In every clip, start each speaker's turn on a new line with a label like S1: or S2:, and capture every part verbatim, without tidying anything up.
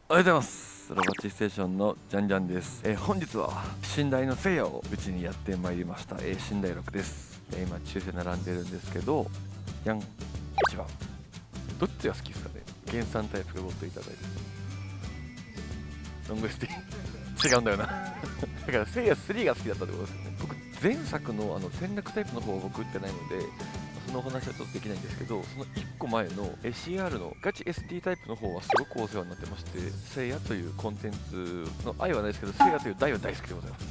S1: おはようございます。ロボッチステーションのジャンジャンです。えー、本日は寝台のせいやをうちにやってまいりました。えー、寝台ろくです。えー、今抽選並んでるんですけど、やんいちばんどっちが好きですかね。原産タイプがボットいただいてロングスティ違うんだよなだからせいやスリーが好きだったってことですよね。僕前作のあの戦略タイプの方を僕打ってないのでそのお話はちょっとできないんですけど、そのいっこまえの シーアール のガチ エスティー タイプの方はすごくお世話になってまして、せいやというコンテンツの愛はないですけど、せいやという大は大好きでございます。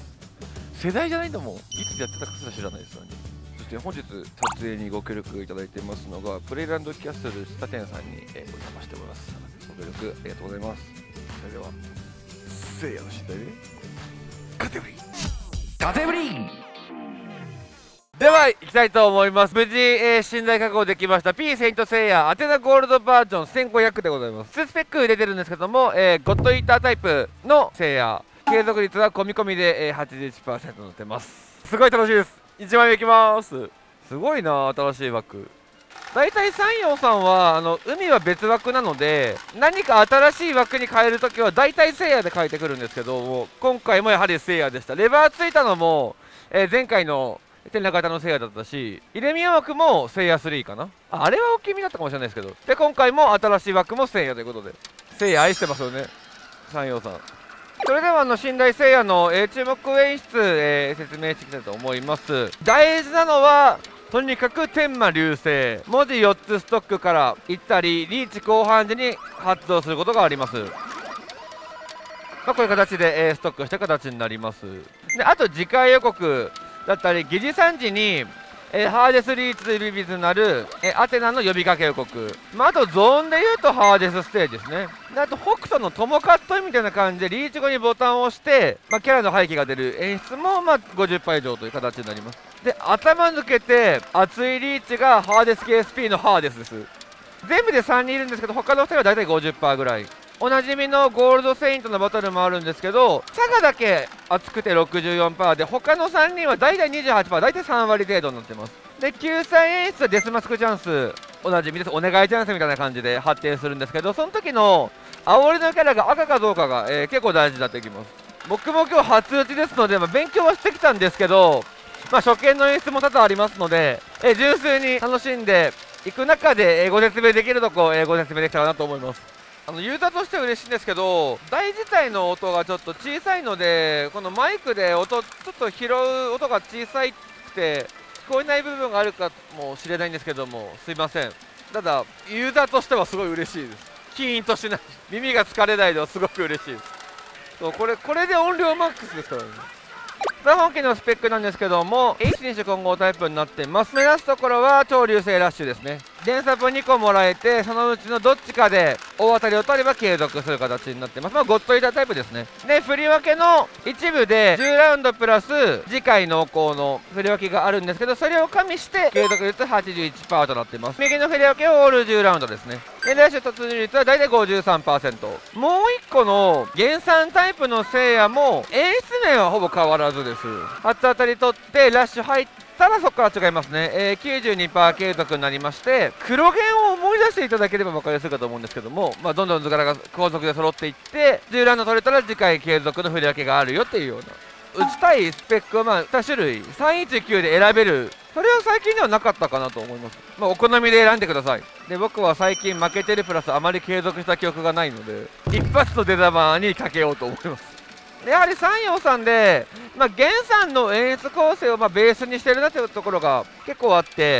S1: 世代じゃないんだもん。いつやってたかすら知らないですよね。そして本日撮影にご協力いただいてますのがプレイランドキャッスルスタテンさんに、えー、お邪魔しております。ご協力ありがとうございます。それではせいやの寝台でカテゴリーカテゴリーでは行きたいと思います。無事、えー、寝台確保できました P セイントセイヤアテナゴールドバージョンせんごひゃくでございます。にスペック出てるんですけども、えー、ゴッドイータータイプのセイヤ継続率は込み込みで、えー、はちじゅういちパーセント 載ってます。すごい楽しいです。いちまいめいきます。すごいな、新しい枠。大体山陽さんはあの海は別枠なので何か新しい枠に変えるときは大体セイヤで変えてくるんですけども、今回もやはりセイヤでした。レバーついたのも、えー、前回の天羅型のセイヤだったし、イレミア枠もセイヤスリーかな。 あ, あれは大きめだったかもしれないですけど、で今回も新しい枠もセイヤということで、セイヤ愛してますよね、山陽さん。それではあの寝台セイヤの、えー、注目演出、えー、説明していきたいと思います。大事なのはとにかく天魔流星、文字よっつストックから行ったりリーチ後半時に発動することがあります。まあ、こういう形で、えー、ストックした形になります。であと次回予告だったり疑似さんじに、えー、ハーデスリーチビビズなる、えー、アテナの呼びかけ予告、まあ、あとゾーンでいうとハーデスステージですね。であと北斗のトモカットみたいな感じでリーチ後にボタンを押して、まあ、キャラの廃棄が出る演出も、まあ、ごじゅっパーセント以上という形になります。で頭抜けて熱いリーチがハーデス ケーエスピー のハーデスです。全部でさんにんいるんですけど他のふたりは大体 ごじゅっパーセント ぐらい。おなじみのゴールドセイントのバトルもあるんですけど、チャガだけ熱くて ろくじゅうよんパーセント で他のさんにんは大体 にじゅうはちパーセント、大体さん割程度になってます。で救済演出はデスマスクチャンス、おなじみです。お願いチャンスみたいな感じで発展するんですけど、その時の煽りのキャラが赤かどうかが、えー、結構大事になってきます。僕も今日初打ちですので、まあ、勉強はしてきたんですけど、まあ、初見の演出も多々ありますので、えー、純粋に楽しんでいく中で、えー、ご説明できるとこ、えー、ご説明できたらなと思います。あのユーザーとしては嬉しいんですけど、台自体の音がちょっと小さいので、このマイクで音ちょっと拾う音が小さいって聞こえない部分があるかもしれないんですけども、すいません。ただユーザーとしてはすごい嬉しいです。キーンとしない、耳が疲れないのはすごく嬉しいです。そうこれこれで音量マックスですからね。本機のスペックなんですけども エイチ に種混合タイプになってます。目指すところは超流星ラッシュですね。電サポにこもらえて、そのうちのどっちかで大当たりを取れば継続する形になってます。まあゴッドイータータイプですね。で振り分けの一部でじゅうラウンドプラス次回濃厚の振り分けがあるんですけど、それを加味して継続率 はちじゅういちパーセント となってます。右の振り分けをオールじゅうラウンドですね。でラッシュ突入率は大体 ごじゅうさんパーセント。もういっこの原産タイプのせいやも演出面はほぼ変わらずです。初当たり取ってラッシュ入ったらそこから違いますね。えー、きゅうじゅうにパーセント 継続になりまして、黒弦を思い出していただければ分かりやすいかと思うんですけども、まあ、どんどん図柄が後続で揃っていってじゅうラウンド取れたら次回継続の振り分けがあるよっていうような、打ちたいスペックはまあに種類さんいちきゅうで選べる、それは最近ではなかったかなと思います。まあ、お好みで選んでください。で僕は最近負けてるプラスあまり継続した記憶がないので一発の出玉にかけようと思います。やはり山陽さんで、まあ、原産の演出構成をまあベースにしてるなというところが結構あって、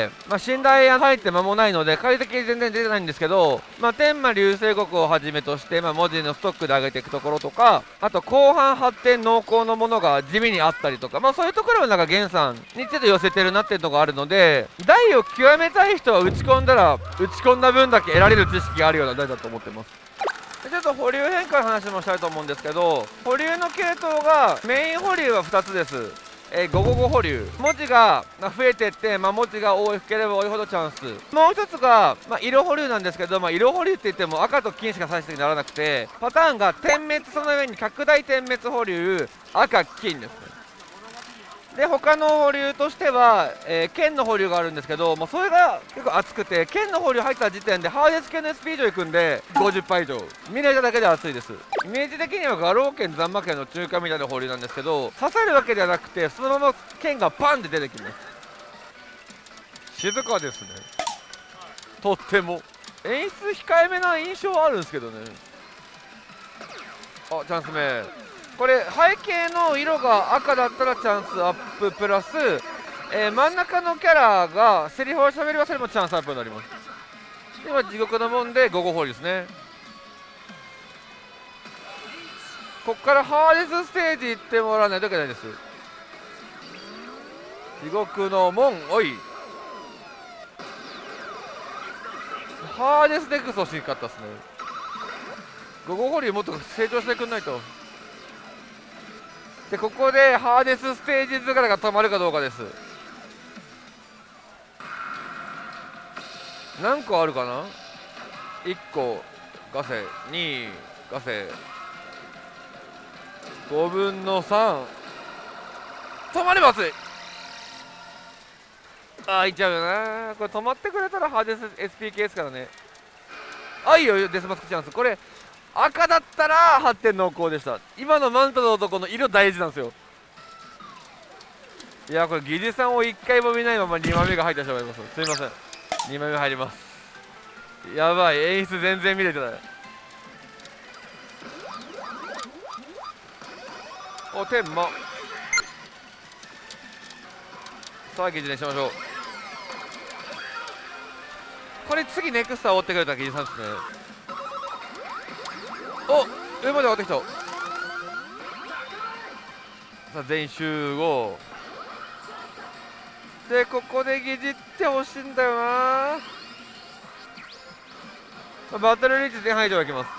S1: まあ、信頼入って間もないので快適に全然出てないんですけど、まあ、天魔流星国をはじめとして、まあ、文字のストックで上げていくところとか、あと後半発展濃厚のものが地味にあったりとか、まあ、そういうところをなんか原産にちょっと寄せてるなっていうのがあるので、台を極めたい人は打ち込んだら打ち込んだ分だけ得られる知識があるような台だと思ってます。ちょっと保留変化の話もしたいと思うんですけど、保留の系統がメイン保留はふたつです。えー、ごごご保留、文字が増えてって、まあ、文字が多ければ多いほどチャンス。もう一つが、まあ、色保留なんですけど、まあ、色保留って言っても赤と金しか最終的にならなくて、パターンが点滅、その上に拡大点滅保留赤金ですね。
S2: で他の保留としては、えー、剣の保留があるんですけど、もうそれが結構熱くて、剣の保留入った時点でハーデス系の エスピー 以上いくんでごじゅっパー以上見れただけで熱いです。イメージ的には画廊剣ザンマ剣の中華みたいな保留なんですけど、刺さるわけではなくてそのまま剣がパンって出てきます。静かですね。とっても演出控えめな印象はあるんですけどね。あ、チャンス目。これ背景の色が赤だったらチャンスアッププラス、えー、真ん中のキャラがセリフをしゃべり忘れもチャンスアップになります。今地獄の門でごごホールですね。ここからハーデスステージ行ってもらわないといけないです。地獄の門、おいハーデスデックス欲しかったですね。ごごホールもっと成長してくんないと。でここでハーデスステージ図柄が止まるかどうかです。何個あるかな。いっこガセ、にガセ、ごぶんのさん、止まれば熱い。ああいっちゃうよな。これ止まってくれたらハーデス エスピー 系ですからね。あいいよデスマスクチャンス。これ赤だったらはってん濃厚でした。今のマントの男の色大事なんですよ。いやこれ疑似さんをいっかいも見ないままにまいめが入ってしまいます。すいません、にまいめ入ります。やばい、演出全然見れてない。お天満さあ疑似にしましょう。これ次ネクスター追ってくれた疑似さんですね。お上まで上がってきた。さあ全員集合でここで疑似ってほしいんだよな。バトルリーチ前半以上はいきます。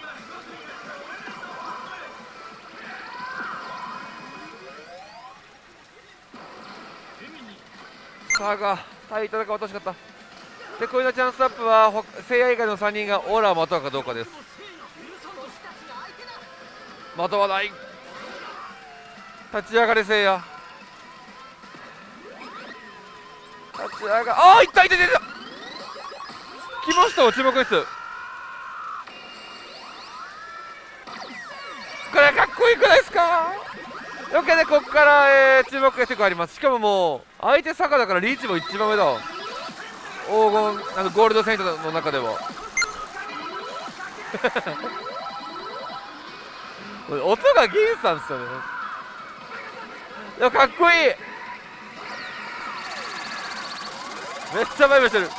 S2: さあがタイトルが落としかった。でこういうのチャンスアップは聖夜以外のさんにんがオーラをまとうかどうかです。まとわない。立ち上がれ聖夜。立ち上がああいったいったいった来ました。注目です。これかっこいいくないですか。よけでここから、えー、注目が結構あります。しかももう相手坂だからリーチも一番上だ。黄金あのゴールドセイントの中では音がギンさんですよね。いやかっこいい。めっちゃバイブしてる。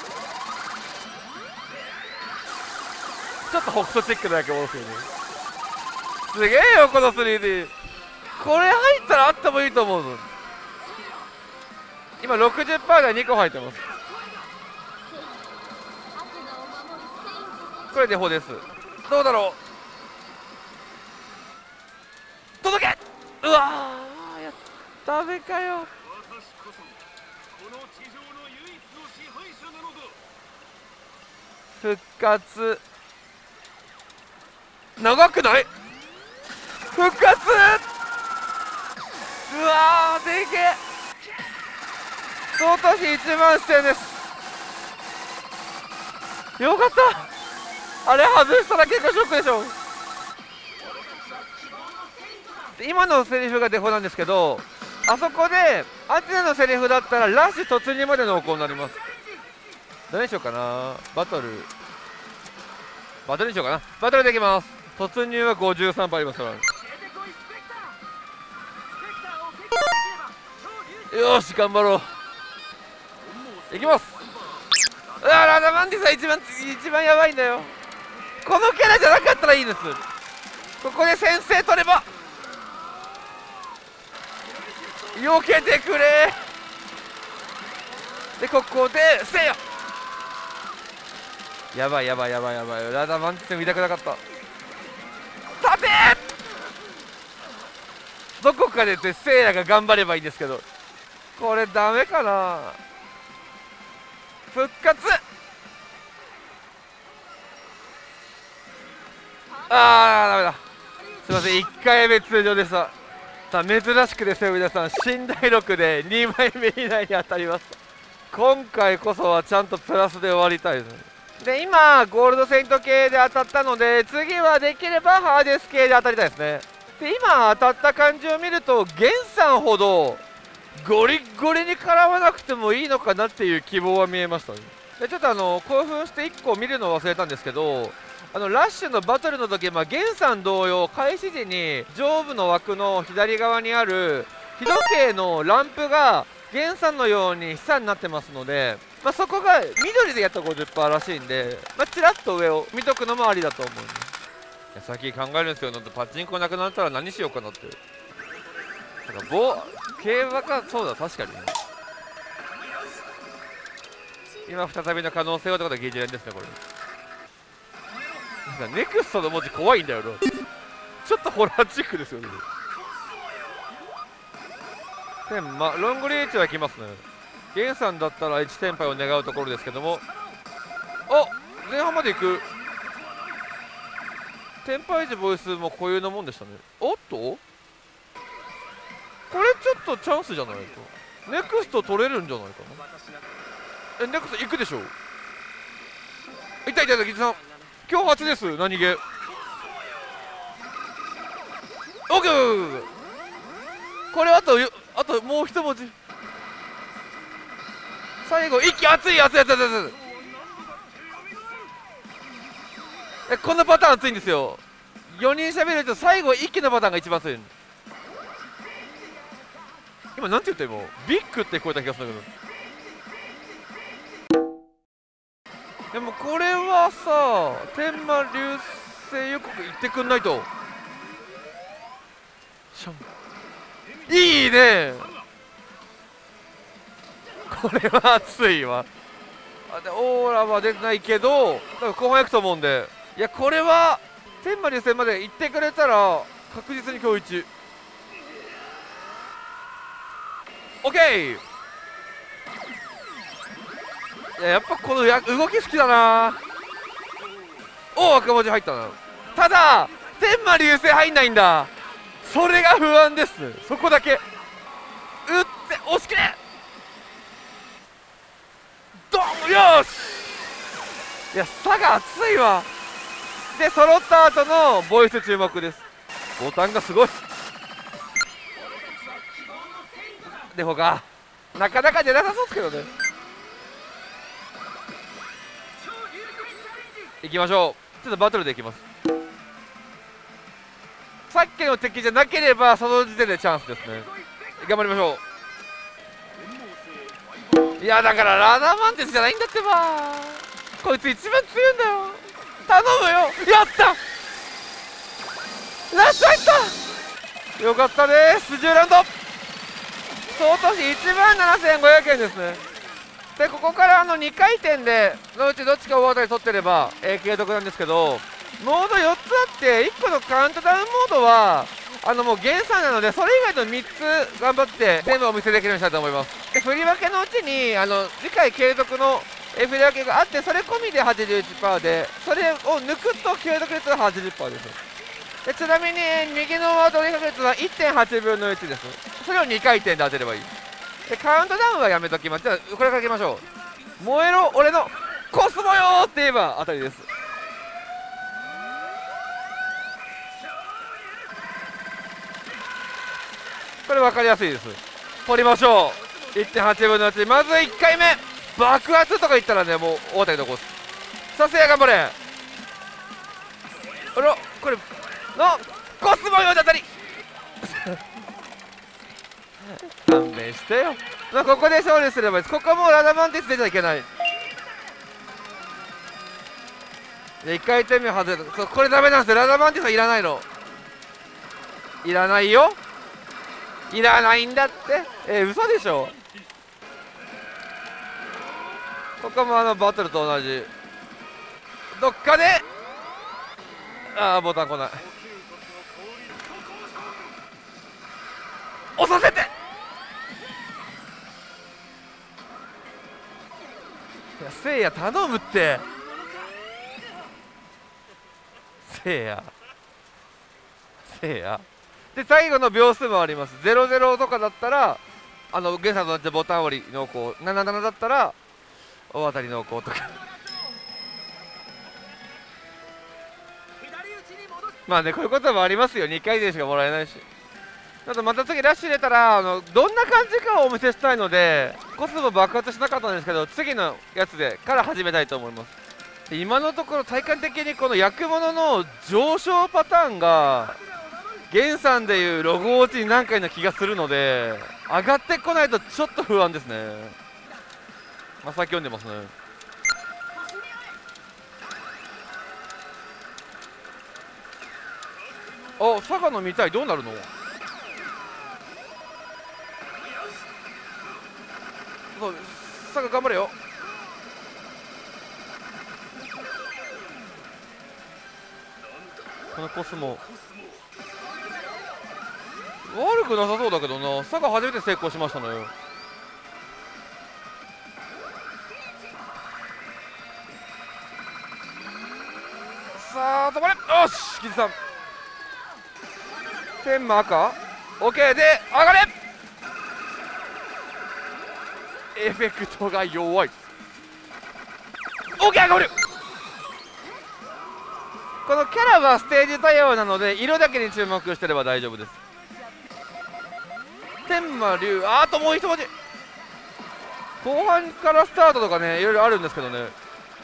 S2: ちょっと北斗チックなだけ思うんですよね。すげえよこの スリーディー。 これ入ったらあってもいいと思うの。今 ろくじゅっパーセント でにこ入ってます。これデフォです。どうだろう。届け。うわーやダメかよ。復活長くない。復活うわーでけえ。相当比いちまんせんです。よかった。あれ外したら結構ショックでしょ。今のセリフがデフォなんですけど、あそこでアテナのセリフだったらラッシュ突入まで濃厚になります。何にしようかな。バトルバトルにしようかな。バトルできます。突入はごじゅうさんパーありますから。よし頑張ろう。いきます。うわラダマンディさん一番一番やばいんだよ。このキャラじゃなかったらいいです。ここで先制取れば避けてくれ。でここでせいややばいやばいやばいやばい。ラダマンディさん見たくなかった。立てどこかでせいやが頑張ればいいんですけど、これダメかな。復活あーダメだ。すいませんいっかいめ通常でした。 さあ珍しくですよ皆さん、新第六でにまいめ以内に当たりました。今回こそはちゃんとプラスで終わりたいですね。で今ゴールドセイント系で当たったので、次はできればハーデス系で当たりたいですね。で今当たった感じを見るとゲンさんほどゴリッゴリに絡まなくてもいいのかなっていう希望は見えましたね。でちょっとあの興奮していっこ見るのを忘れたんですけど、あのラッシュのバトルの時、まあ、ゲンさん同様開始時に上部の枠の左側にある日時計のランプがゲンさんのように下になってますので、まあ、そこが緑でやった ごじゅっパーセント らしいんで、まあ、ちらっと上を見とくのもありだと思う、ね、いや先考えるんですけど、パチンコなくなったら何しようかなって。なんか棒競馬か、そうだ確かに今再びの可能性はということで議事連ですね。これなんかネクストの文字怖いんだよな。ちょっとホラーチックですよね。でまロングリーチはいきますね。ゲンさんだったらいち連敗を願うところですけども、あ前半まで行く。テンパイ時ボイスも固有なもんでしたね。おっとこれちょっとチャンスじゃないか。ネクスト取れるんじゃないかな。えネクスト行くでしょ。いたいたいた、ギズさん今日初です。何気オッケー。これあとあともう一文字。最後息熱い熱い熱い熱い熱い。えこんなパターン熱いんですよ。よにんしゃべると最後息のパターンが一番熱い。今なんて言った今ビッグって聞こえた気がするんだけど。でもこれはさ天馬流星予告言ってくんないと。いいねこれは熱いわ。あでオーラは出てないけど多分後半いくと思うんで、いやこれは天馬流星まで行ってくれたら確実に今日いち。オッケー。いややっぱこのや動き好きだな。おお赤文字入ったな。ただ天馬流星入んないんだ。それが不安です。そこだけ打って押し切れドン。よし。いや差が熱いわ。で揃った後のボイス注目です。ボタンがすごい。でほかなかなか出なさそうですけどね。いきましょう。ちょっとバトルでいきます。さっきの敵じゃなければその時点でチャンスですね。頑張りましょう。いやだからラダーマンテスじゃないんだってば。こいつ一番強いんだよ。頼むよ。やったラスト入った。よかったです。じゅうラウンド相当しいちまんななせんごひゃくえんですね。でここからあのにかい転でのうちどっちか大当たり取ってれば、えー、継続なんですけど、モードよっつあっていっこのカウントダウンモードはあのもう減産なので、それ以外のみっつ頑張って全部お見せできるようにしたいと思います。で振り分けのうちにあの次回継続の振り分けがあって、それ込みで はちじゅういちパーセント で、それを抜くと継続率は はちじゅっパーセント です。でちなみに右のワードリ確率は いってんはちぶんのいちです。それをにかい転で当てればいい。でカウントダウンはやめときます。じゃあこれかけましょう。燃えろ俺のコスモよって言えば当たりです。これ分かりやすいです。取りましょう。 いってんはちぶんのいち。まずいっかいめ爆発とか言ったらねもう大当たりのコス。さすが頑張れ。あらこれのコスモよで当たり勘弁してよ。まあここで勝利すればいいです。ここはもうラダマンティス出ちゃいけない。でいっかい転目外れた。そうこれダメなんですよ。ラダマンティスはいらないの。いらないよ。いらないんだって。えー、嘘でしょ。ここもあのバトルと同じどっかでああボタン来ない。押させて。いやせいや頼むって。せいやせいやで最後の秒数もあります。ゼロゼロとかだったらあのゲンさんと同じボタン折り濃厚、ななななだったら大当たり濃厚とかまあね、こういうこともありますよ。にかいでしかもらえないし。あとまた次ラッシュ入れたらあのどんな感じかをお見せしたいので、コスも爆発しなかったんですけど次のやつでから始めたいと思います。で今のところ体感的にこの焼くものの上昇パターンがゲンさんでいうログ落ちに何回の気がするので、上がってこないとちょっと不安ですね。まあ先読んでますね。お、佐賀の見たい。どうなるの？そう、佐賀頑張れよ。このコスも悪くなさそうだけどな。佐賀初めて成功しましたのよ。さあ止まれ。よし、キズさん天馬赤 OK で上がれ。エフェクトが弱い。 OK 上がる。このキャラはステージ対応なので色だけに注目してれば大丈夫です。天馬龍、あともう一文字。後半からスタートとかね、いろいろあるんですけどね。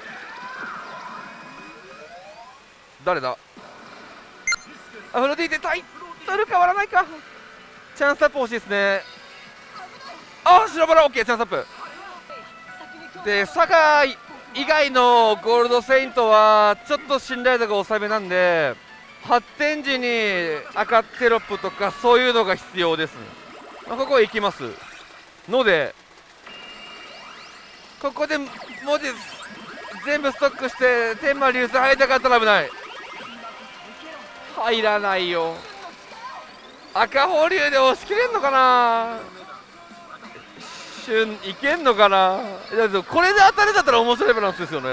S2: 誰だ。アフロディーテタイトル変わらないか。チャンスアップ欲しいですね。あ、白バラ OK、チャンスアップで、佐賀以外のゴールドセイントはちょっと信頼度が抑えめなんで、発展時に赤テロップとかそういうのが必要ですね。まあ、ここ行きますので、ここで文字全部ストックして天馬流星入りたかったら危ない。入らないよ。赤保留で押し切れんのかな。旬いけんのかな。だってこれで当たりだったら面白いバランスですよね。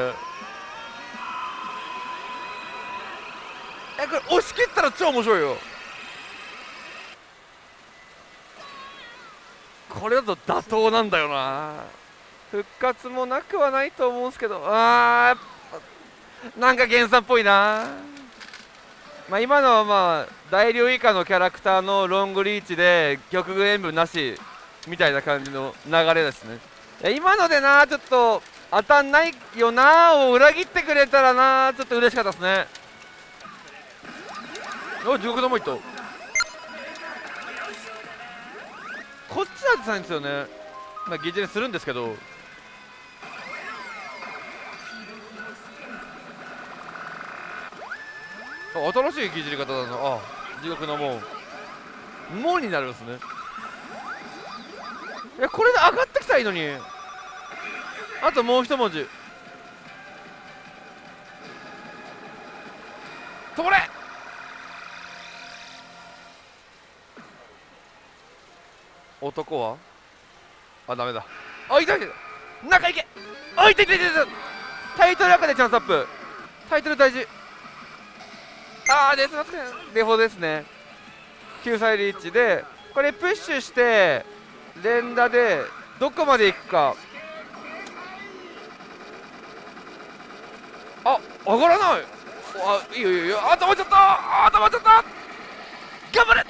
S2: え、これ押し切ったら超面白いよ。これだと妥当なんだよな。復活もなくはないと思うんですけど、あーなんか原産っぽいな。まあ今のはまあ大量以下のキャラクターのロングリーチで玉群演舞なしみたいな感じの流れですね。今のでな、ちょっと当たんないよなを裏切ってくれたらな、ちょっと嬉しかったですね。お、地獄のもう一頭。こっちはないんですよね。まあ疑似にするんですけど、あ、新しい疑似り方だな。あ、地獄のもうもうになるんですね。いや、これで上がってきたらいいのに。あともう一文字。止まれ。男はあ、ダメだ。あ、いたいた、中行け。あ、いたいたいたいた。タイトル赤でチャンスアップ。タイトル大事。あー、ですません、デフォですね。救済リーチでこれプッシュして連打でどこまでいくか。あ、上がらない。あ、いいよいいよいいよ。あ、止まっちゃった。あ、止まっちゃった。頑張れ。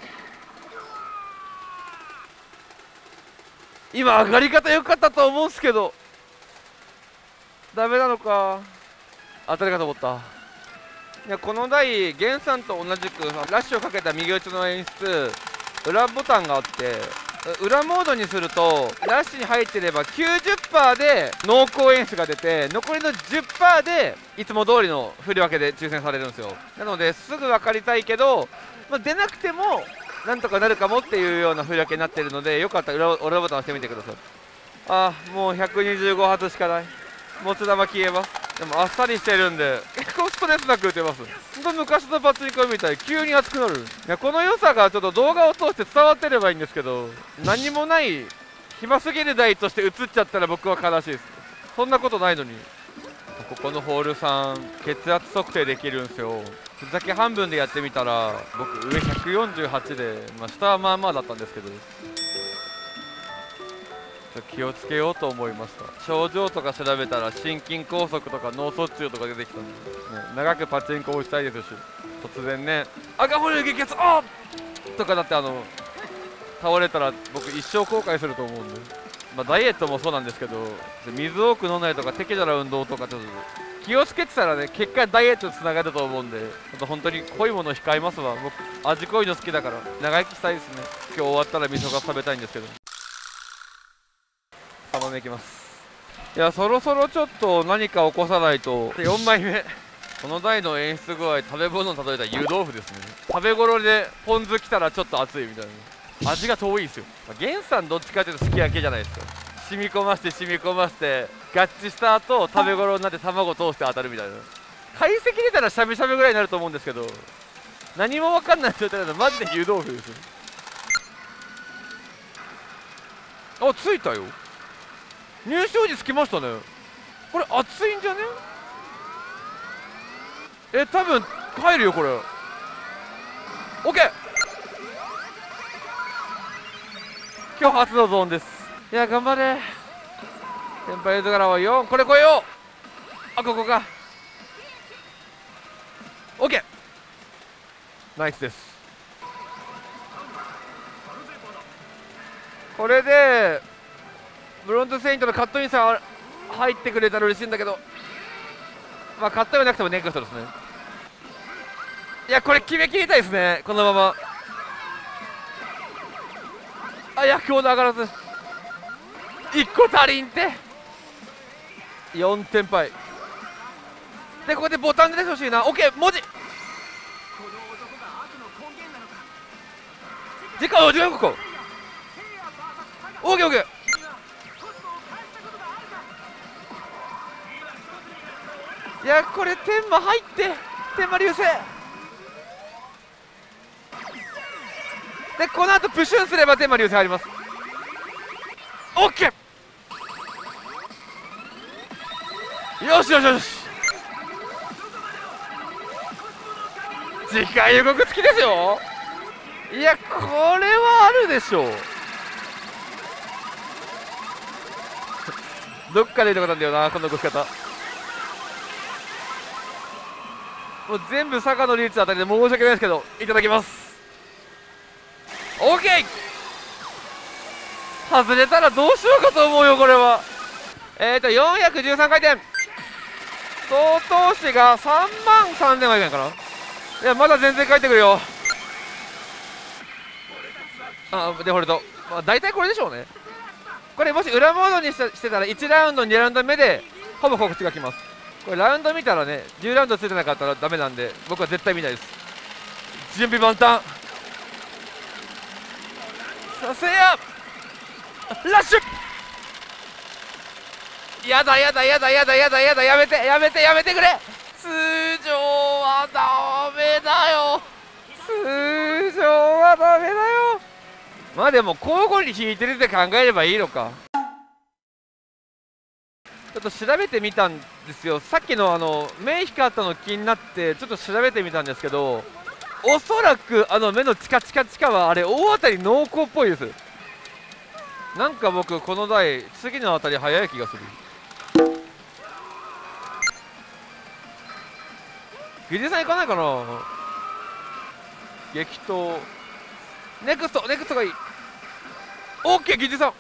S2: 今上がり方良かったと思うんすけどダメなのか。当たりかと思った。いや、この台ゲンさんと同じくラッシュをかけた右打ちの演出、裏ボタンがあって、裏モードにするとラッシュに入ってれば きゅうじゅっパーセント で濃厚演出が出て、残りの じゅっパーセント でいつも通りの振り分けで抽選されるんですよ。なのですぐ分かりたいけど、まあ、出なくてもなんとかなるかもっていうような振り分けになってるので、よかったら裏裏ボタン押してみてください。あー、もうひゃくにじゅうご発しかない。持ち玉消えます。でもあっさりしてるんで結構ストレスなく打てます。ほんと昔のパチンコみたい、急に熱くなる。いや、この良さがちょっと動画を通して伝わってればいいんですけど、何もない暇すぎる台として映っちゃったら僕は悲しいです。そんなことないのに。ここのホールさん血圧測定できるんですよ。 ふざけ半分でやってみたら僕上ひゃくよんじゅうはちで、まあ、下はまあまあだったんですけど、ちょっと気をつけようと思いました。症状とか調べたら心筋梗塞とか脳卒中とか出てきたんで、ね、長くパチンコをしたいですし、突然ね赤ホル激アツあっとかだってあの倒れたら僕一生後悔すると思うんで、まあ、ダイエットもそうなんですけど、水多く飲んだりとか適度な運動とかちょっと気をつけてたらね、結果ダイエットにつながると思うんで、あと本当に濃いものを控えますわ。僕味濃いの好きだから長生きしたいですね。今日終わったら味噌が食べたいんですけど、さばめいきます。いや、そろそろちょっと何か起こさないと。よんまいめ、この台の演出具合、食べ物に例えたら湯豆腐ですね。食べ頃でポン酢来たらちょっと熱いみたいな、味が遠いですよ。まあ、源さんどっちかというとすき焼きじゃないですか。染み込ませて染み込ませて合致した後食べ頃になって卵通して当たるみたいな、解析出たらしゃぶしゃぶぐらいになると思うんですけど、何も分かんない状態なのマジで湯豆腐ですよ。あ、ついたよ。入賞時つきましたね。これ熱いんじゃね？え、多分入るよこれ。 OK、 今日初のゾーンです。いや、頑張れ先輩図柄はよん、これ来いよ。あ、ここか。 OK、 ナイスです。これでブロンズセイントのカットインさん入ってくれたら嬉しいんだけど、まあカットインはなくてもネクストですね。いや、これ決めきりたいですね、このまま。あ、いや、強度上がらずいっこ足りんて。よんてんぱいで、ここでボタンで出てほしいな。 OK、 文字時間をじゅうよんこ OKOK。 いや、これ天馬入って天馬流星で、この後プシュンすれば天馬流星入ります。 OK、 よしよしよし、次回予告付きですよ。いや、これはあるでしょう。どっかでいいとこなんだよな、この動き方。もう全部坂のリーチあたりで申し訳ないですけど、いただきます。 OK、 外れたらどうしようかと思うよこれは。えーとよんひゃくじゅうさんかいてん、総投資がさんまんさんぜんはいかないかな。いや、まだ全然返ってくるよ。あ、デフォルト、まあ、大体これでしょうね。これもし裏モードにしてしてたらいちラウンドにラウンド目でほぼ告知が来ます。これラウンド見たらね、じゅうラウンドついてなかったらダメなんで、僕は絶対見ないです。準備万端、させやラッシュ。やだやだやだやだやだやだ、やめてやめてやめてくれ。通常はダメだよ、通常はダメだよ。まあでも交互に引いてるって考えればいいのか。ちょっと調べてみたんですよ。さっきのあの目光ったの気になってちょっと調べてみたんですけど、おそらくあの目のチカチカチカはあれ大当たり濃厚っぽいです。なんか僕この台次の当たり早い気がする。ギリさん行かないかな。激闘ネクストネクストがいい。オッケー、ギリさん。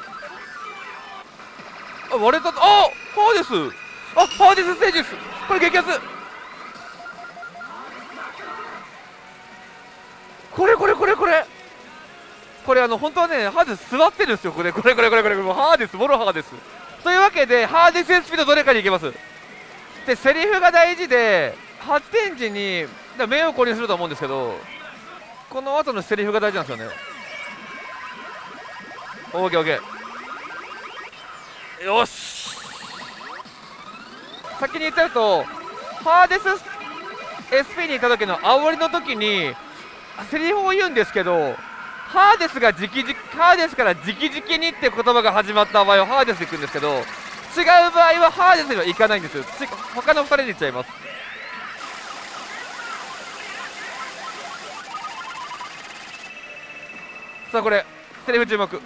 S2: あ、割れた。あ、ハーデス。あ、ハーデスステージです。これ激アツ。これこれこれこれこれあの本当はね、ハーデス座ってるんですよ。これこれこれこれこれもうハーデス、ボロハーデスというわけで、ハーデススピードどれかにいけます。で、セリフが大事で発展時に目をこりにすると思うんですけど、この後のセリフが大事なんですよね。オーケーオーケー、よし。先に言っちゃうと、ハーデス エスピー にいた時の煽りの時にセリフを言うんですけど、ハーデスが直々ハーデスから直々にって言葉が始まった場合はハーデスでいくんですけど、違う場合はハーデスにはいかないんですよ。他のふたりにいっちゃいます。 さあこれセリフ注目。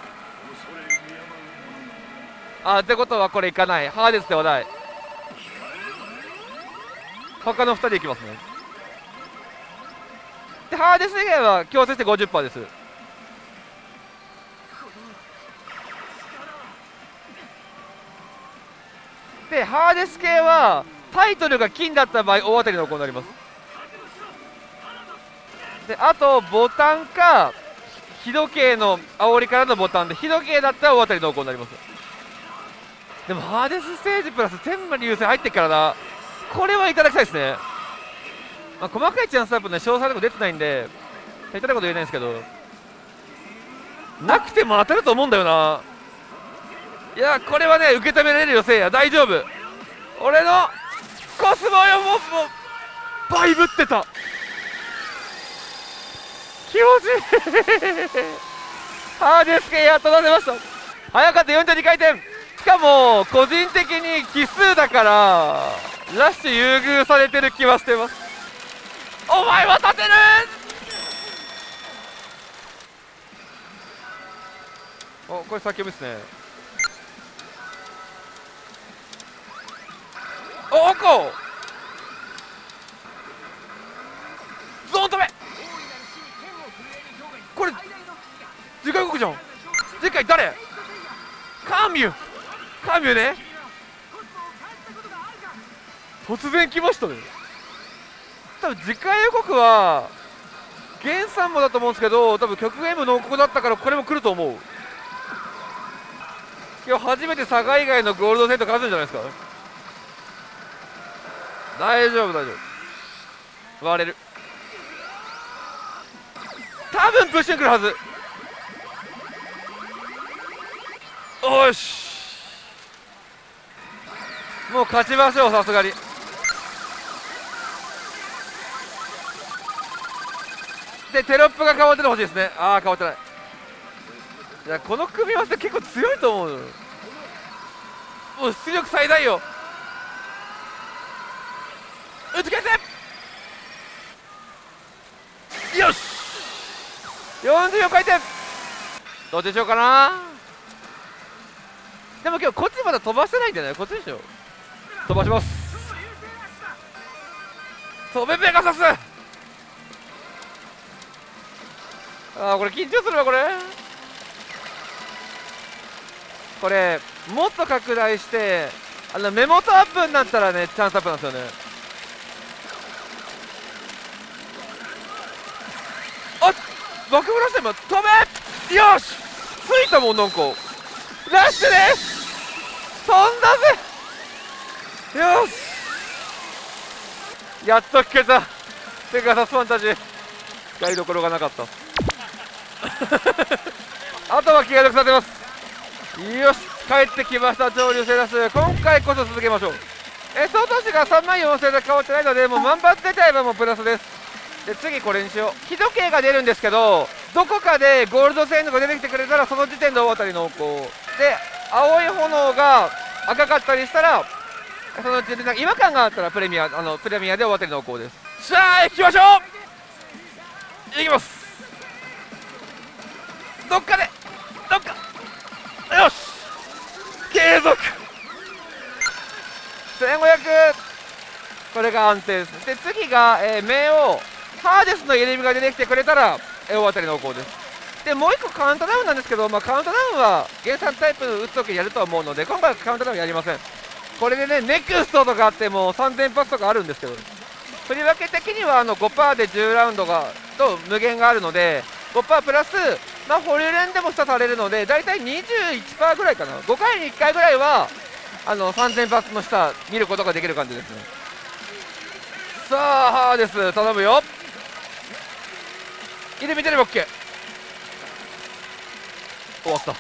S2: あってことはこれいかない。ハーデスではない。他のふたりいきますね。でハーデス以外は強制して ごじゅっパーセント です。でハーデス系はタイトルが金だった場合大当たりの行になります。であとボタンか日時計の煽りからのボタンで日時計だったら大当たりの行になります。でもハーデスステージプラス天馬流星入ってっからな。これはいただきたいですね。まあ、細かいチャンスタイプね詳細でも出てないんで下手なこと言えないんですけど、なくても当たると思うんだよな。いやこれはね受け止められるよ。せいや大丈夫。俺のコスモよもうもうバイブってた。気持ちいいハーデス系やっと出せました。早かった。 よんてんに 回転。しかも個人的に奇数だからラッシュ優遇されてる気はしてます。お前は立てる。おこれ先読みですね。おおこゾーン止め。これ次回動くじゃん。次回誰？カミュカミュね。突然来ましたね。多分次回予告はゲンさんもだと思うんですけど、多分極限部濃厚だったからこれも来ると思う。今日初めて佐賀以外のゴールドセット勝つんじゃないですか。大丈夫大丈夫割れる。多分プッシュに来るはず。おしもう勝ちましょう。さすがにでテロップが変わっててほしいですね。ああ変わってない。いやこの組み合わせ結構強いと思う。もう出力最大よ。打ち返せ。よしよんじゅうよん回転。どっちにしようかな。でも今日こっちまだ飛ばしてないんじゃない。こっちにしよう。飛ばします。飛べペガサス。あーこれ緊張するわ。これこれもっと拡大してあの目元アップになったらねチャンスアップなんですよね。あっ爆風ラッシュ今飛べ。よしついたもん。なんかラッシュです飛んだぜ。よしやっと聞けた。ペガサスファンタジー使いどころがなかったあとは気が力させます。よし帰ってきました超流星ラッシュ。今回こそ続けましょう。え総投資がさんまんよんせんで変わってないのでもう万発出ちゃえばもうプラスです。で次これにしよう。日時計が出るんですけどどこかでゴールドセインドが出てきてくれたらその時点で大当たり濃厚で青い炎が赤かったりしたらそのうちでなんか違和感があったらプレミアあのプレミアで大当たり濃厚です。さあ行きましょう。行きます。どっかでどっかよし継続せんごひゃく。これが安定です。で次が、えー、冥王ハーデスの入り身が出てきてくれたら、えー、大当たり濃厚です。でもういっこカウントダウンなんですけど、まあ、カウントダウンは原産タイプ打つときやると思うので今回はカウントダウンやりません。これでねネクストとかあってもさんぜん発とかあるんですけど振り分け的にはあの ごパーセント でじゅうラウンドがと無限があるので ごパーセント プラス、まあ、保留連でも下されるのでだいたい にじゅういちパーセント ぐらいかな。ごかいにいっかいぐらいはあのさんぜん発の下見ることができる感じですね。さあハーデス頼むよ。入れ見てれば OK。 終わった。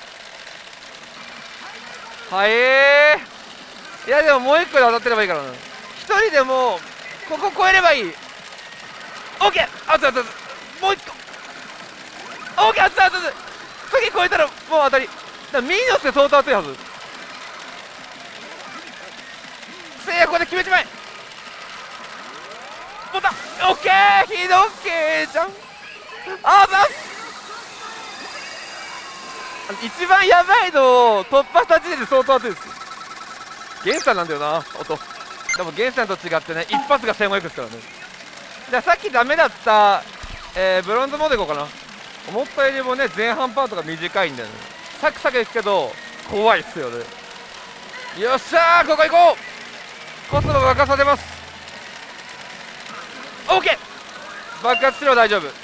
S2: はいえー、いやでももういっこで当たってればいいからな。ひとりでもここ超えればいい。 OK あつあつあつもういっこ OK あつあつあつ次超えたらもう当たりだからミーノスで相当熱いはず。せいやここで決めちまえ。ボタン OK ひどけーじゃんあざっす一番やばいのを突破した時点で相当熱いです。ゲンさんなんだよな音。でもゲンさんと違ってね、一発がせんごひゃくですからね。じゃあさっきダメだった、えー、ブロンズモードいこうかな。思ったよりもね前半パートが短いんだよね。サクサクいくけど怖いっすよね。よっしゃー、ここ行こう。コスモ爆発させます。 OK、 爆発すれば大丈夫。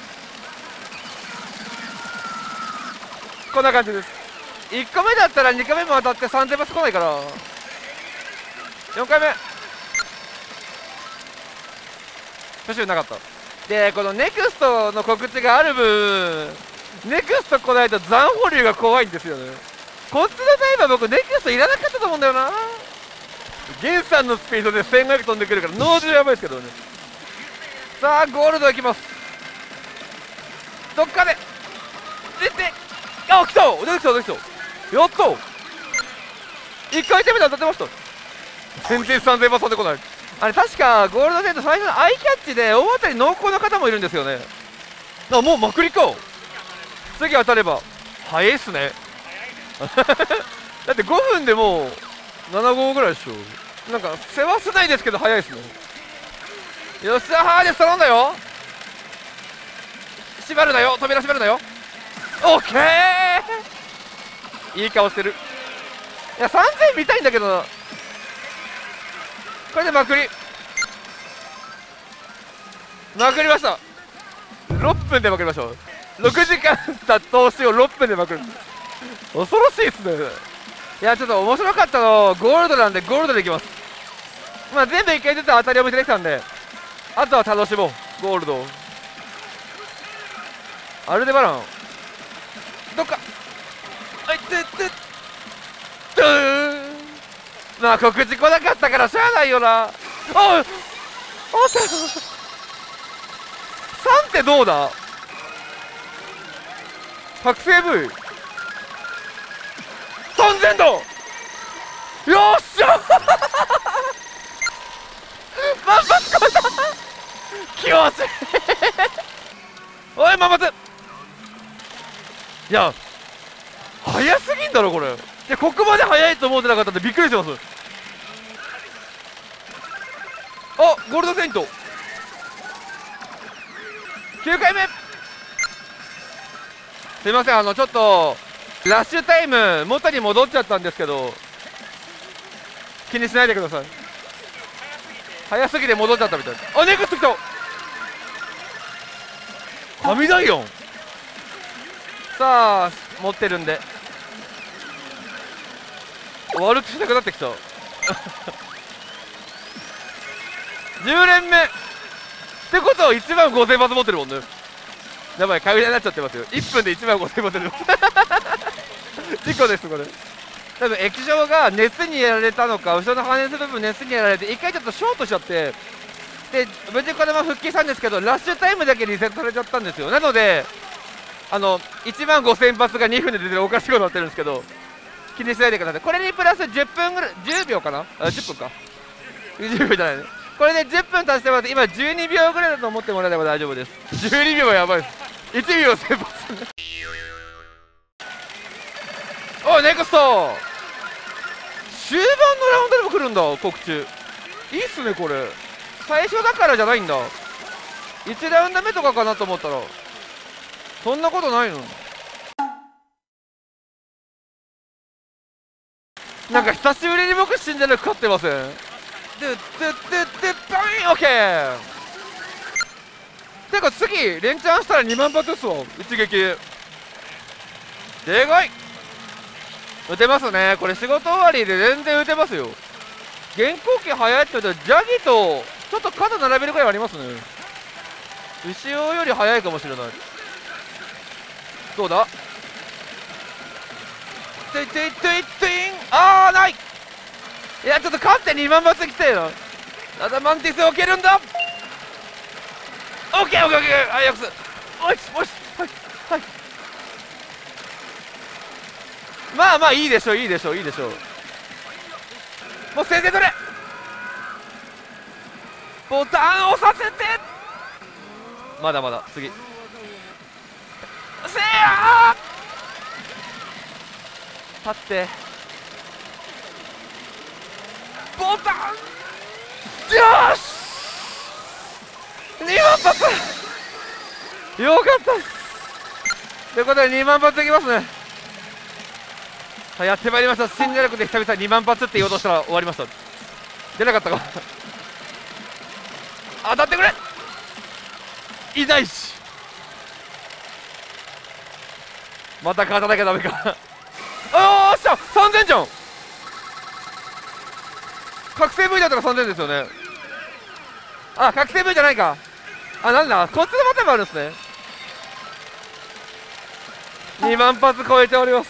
S2: こんな感じです。いっこめだったらにかいめも当たってさんぜん発来ないからよんかいめ挙手なかった。でこのネクストの告知がある分、ネクスト来ないと残保留が怖いんですよね。こっちのタイムは僕ネクストいらなかったと思うんだよな。ゲンさんのスピードでせんごひゃく飛んでくるからノージュやばいですけどね。さあゴールドいきます。どっかで出て、あ、来た、出てきた出てきた、やった。いっかい手目で当たってました。全然さんぜん発飛んでこない。あれ確かゴールドデート最初のアイキャッチで大当たり濃厚な方もいるんですよね。あ、もうまくりか。次当たれば早いっすねだってごふんでもうなな号ぐらいでしょ。なんか世話しないですけど早いっすね。よっしゃ、ハーデス頼んだよ。縛るなよ、扉縛るなよ。オッケー、いい顔してる。いやさんぜん見たいんだけどな。これでまくりまくりました。ろっぷんでまくりましょう。ろくじかんた投資をろっぷんでまくる。恐ろしいっすね。いやちょっと面白かったのゴールドなんでゴールドでいきます。まあ全部いっかいずつ当たりを見せてきたんで、あとは楽しもう。ゴールドアルデバランどっか、あいてってドゥーン。まあ告知来なかったからしゃあないよな。あっあったさんってどうだ。覚醒 V さんぜんだ。よっしゃ万発超えた気持ちいいおい万発。いや早すぎんだろこれ。いやここまで早いと思ってなかったんでびっくりしてます。あ、ゴールドセイントきゅうかいめ。すいません、あのちょっとラッシュタイム元に戻っちゃったんですけど気にしないでください。早すぎて戻っちゃったみたいです。あ、ネクスト来た。神ダイオンさあ持ってるんで悪くしなくなってきたじゅう連目ってことはいちまんごせん発持ってるもんね。やばい、買い売りになっちゃってますよ。いっぷんでいちまんごせん持ってる事故ですこれ。多分液晶が熱にやられたのか、後ろのハーネス部分熱にやられて一回ちょっとショートしちゃって、で無事これも復帰したんですけどラッシュタイムだけリセットされちゃったんですよ。なのであのいちまんごせん発がにふんで出てるおかしいことになってるんですけど気にしないでください。これにプラスじゅっぷんぐらい、じゅうびょうかな、あじゅっぷんかじゅうびょうじゃないね。これでじゅっぷん足してもらって今じゅうにびょうぐらいだと思ってもらえれば大丈夫です。じゅうにびょうはやばいです。いちびょう先発おいネクスト終盤のラウンドでも来るんだ。告知いいっすねこれ。最初だからじゃないんだ。いちラウンド目とかかなと思ったらそんなことないの。なんか久しぶりに僕死んでる勝ってません。ドゥッドゥッドゥッドゥッバインオッケー。てか次連チャンしたらにまん発ですわ一撃でかい。打てますねこれ。仕事終わりで全然打てますよ。現行機速いって言うとジャギとちょっと肩並べるぐらいありますね。牛尾より速いかもしれない。どうだていていていていん。あーない。いやちょっと勝ってにまん発きてえな。ただマンティスを受けるんだ。オッケーオッケーオッケー。アイアクスおいしおいしはいはい。まあまあいいでしょういいでしょういいでしょう。もう先制取れ。ボタンを押させて。まだまだ次せや立ってボタンよしにまん発よかったっすということでにまん発いきますね。はい、やってまいりました。新大学で久々にまん発って言おうとしたら終わりました。出なかったか当たってくれいないしまた勝たなきゃダメかあーっしゃさんぜんじゃん覚醒 V だったらさんぜんですよね。あ覚醒 V じゃないか。あなんだこっちのパターンもあるんですね。にまん発超えております。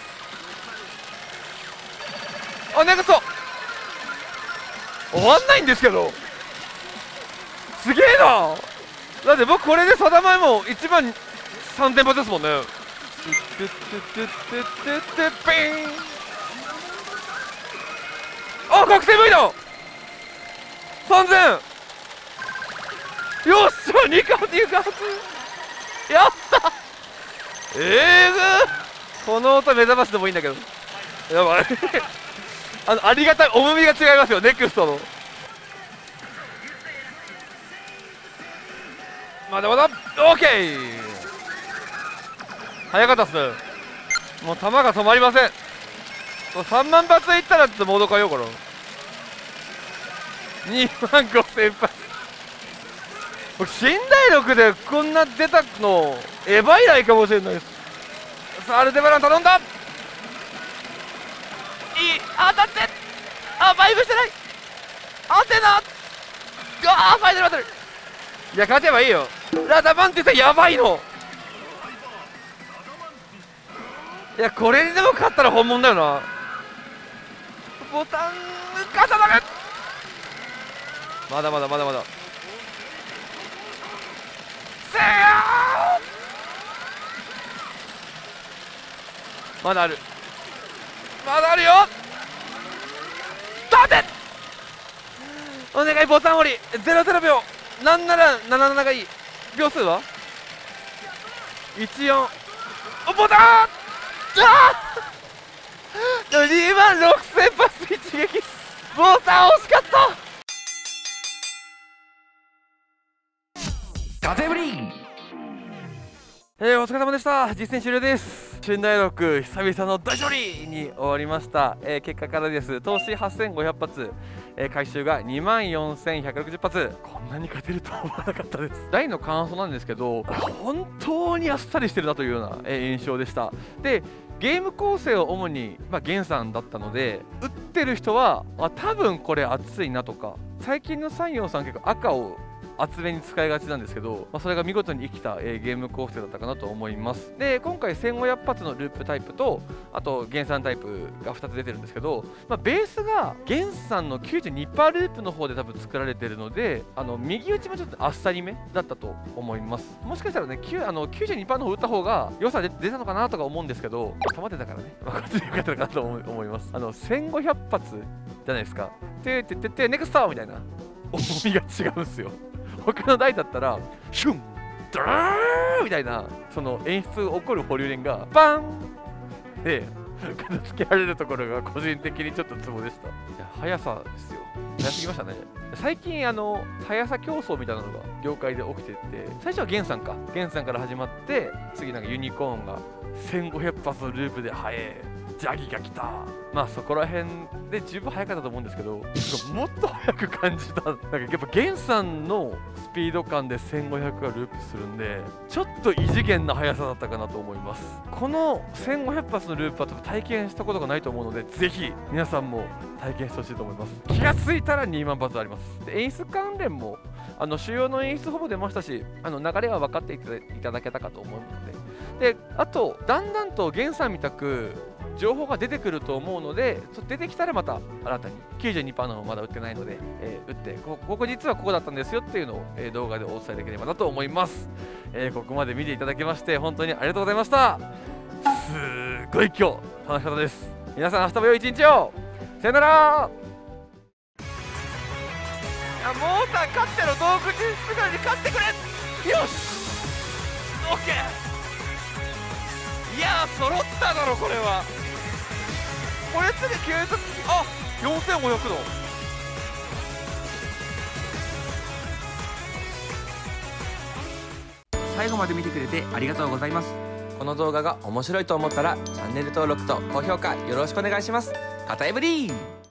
S2: あネクスト終わんないんですけどすげえな。だって僕これで定前もいちまんさんぜん発ですもんね。トゥトゥトゥトゥトゥトゥピーンあ覚醒 V ださんぜんよっしゃにかにかやったえぐーこの音目覚ましでもいいんだけどやばいあのありがたい重みが違いますよネクストの。まだまだオーケー早かったっすね。もう球が止まりません。さんまん発いったらちょっとモード変えようかな。にまんごせん発僕新大陸でこんな出たのエヴァ以来かもしれないです。さあアルデバラン頼んだいい当たってあバイブしてない当てなあーファイナルバトルいや勝てばいいよ。ラダバンティスやばいのいやこれにでも勝ったら本物だよな。ボタンガサダメまだまだまだまだせやまだあるまだあるよ立てお願いボタン折りゼロゼロびょうなんならななじゅうなながいい秒数はいちよんボタンあーにまんろくせん発一撃ボタン惜しかったガテブリーえー、お疲れ様でした。実戦終了です。新大陸久々の大勝利に終わりました。えー、結果からです。投資はっせんごひゃく発、えー、回収がにまんよんせんひゃくろくじゅう発。こんなに勝てるとは思わなかったです。大の感想なんですけど本当にあっさりしてるなというような、えー、印象でした。でゲーム構成は主に、まあ、ゲンさんだったので打ってる人はあ多分これ熱いなとか最近のさんよんさん結構赤を厚めに使いがちなんですけど、まあ、それが見事に生きた、えー、ゲーム構成だったかなと思います。で今回せんごひゃく発のループタイプとあと原産タイプがふたつ出てるんですけど、まあ、ベースが原産の きゅうじゅうにパーセント ループの方で多分作られてるのであの右打ちもちょっとあっさりめだったと思います。もしかしたらねあの きゅうじゅうにパーセント の方打った方が良さで出たのかなとか思うんですけど溜ってたからね、まあ、こっちでよかったのかなと思います。あのせんごひゃく発じゃないですか。ててててネクストみたいな重みが違うんですよ。他の台だったらシュンドラーみたいなその演出起こる保留連がバンで片付けられるところが個人的にちょっとツボでした。いや速さですよ。速すぎましたね。最近あの速さ競争みたいなのが業界で起きてて最初はゲンさんかゲンさんから始まって次なんかユニコーンがせんごひゃく発のループで速えジャギが来たまあそこら辺で十分速かったと思うんですけどもっと速く感じた。なんかやっぱゲンさんのスピード感でせんごひゃくがループするんでちょっと異次元な速さだったかなと思います。このせんごひゃく発のループはちょっと体験したことがないと思うのでぜひ皆さんも体験してほしいと思います。気がついたらにまん発あります。で演出関連もあの主要の演出ほぼ出ましたしあの流れは分かっていただけたかと思うのでであとだんだんとゲンさんみたく情報が出てくると思うので出てきたらまた新たに きゅうじゅうにパーセント のまだ売ってないので、えー、売ってこここ実はここだったんですよっていうのを、えー、動画でお伝えできればなと思います、えー、ここまで見ていただきまして本当にありがとうございました。すごい今日楽しかったです。皆さん明日も良い一日を。さよなら。モーター勝っての洞窟スペシャルに勝ってくれ。よし OK。 いやー揃っただろこれは。 これ次継続、あよんせんごひゃくど。
S3: 最後まで見てくれてありがとうございます。この動画が面白いと思ったらチャンネル登録と高評価よろしくお願いします。カタエブリーン。